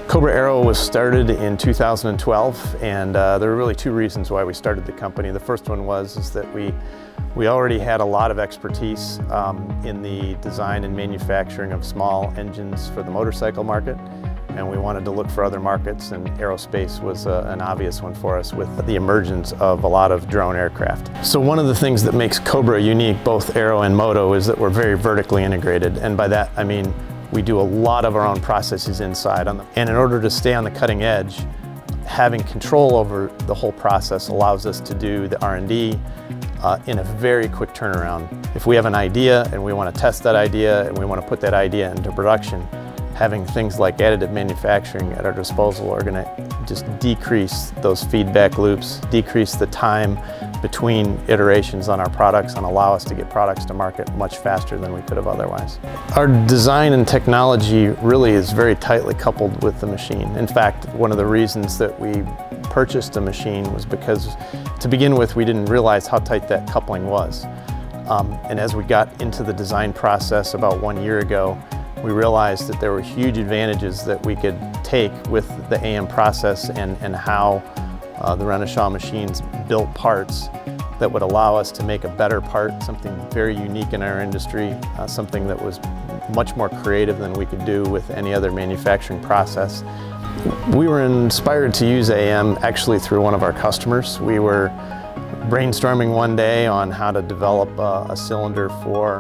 Cobra Aero was started in 2012, and there were really two reasons why we started the company. The first one was that we already had a lot of expertise in the design and manufacturing of small engines for the motorcycle market, and we wanted to look for other markets, and aerospace was an obvious one for us with the emergence of a lot of drone aircraft. So one of the things that makes Cobra unique, both Aero and Moto, is that we're very vertically integrated, and by that I mean we do a lot of our own processes inside. And in order to stay on the cutting edge, having control over the whole process allows us to do the R&D in a very quick turnaround. If we have an idea and we want to test that idea and we want to put that idea into production, having things like additive manufacturing at our disposal are going to just decrease those feedback loops, decrease the time between iterations on our products, and allow us to get products to market much faster than we could have otherwise. Our design and technology really is very tightly coupled with the machine. In fact, one of the reasons that we purchased a machine was because, to begin with, we didn't realize how tight that coupling was. And as we got into the design process about 1 year ago, we realized that there were huge advantages that we could take with the AM process and how the Renishaw machines built parts that would allow us to make a better part, something very unique in our industry, something that was much more creative than we could do with any other manufacturing process. We were inspired to use AM actually through one of our customers. We were brainstorming one day on how to develop a cylinder for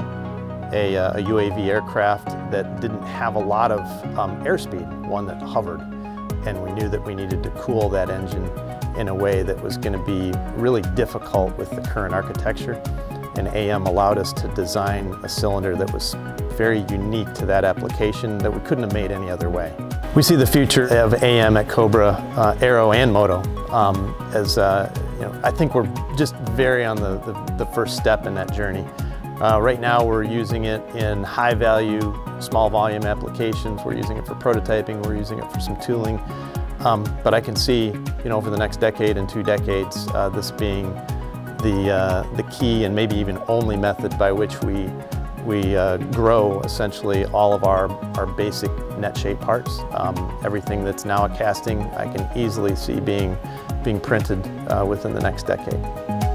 a UAV aircraft that didn't have a lot of airspeed, one that hovered. And we knew that we needed to cool that engine in a way that was going to be really difficult with the current architecture. And AM allowed us to design a cylinder that was very unique to that application that we couldn't have made any other way. We see the future of AM at Cobra Aero and Moto I think we're just very on the first step in that journey. Right now we're using it in high value, small volume applications. We're using it for prototyping, we're using it for some tooling. But I can see, over the next decade and 2 decades, this being the key and maybe even only method by which we grow essentially all of our basic net shape parts. Everything that's now a casting, I can easily see being printed within the next decade.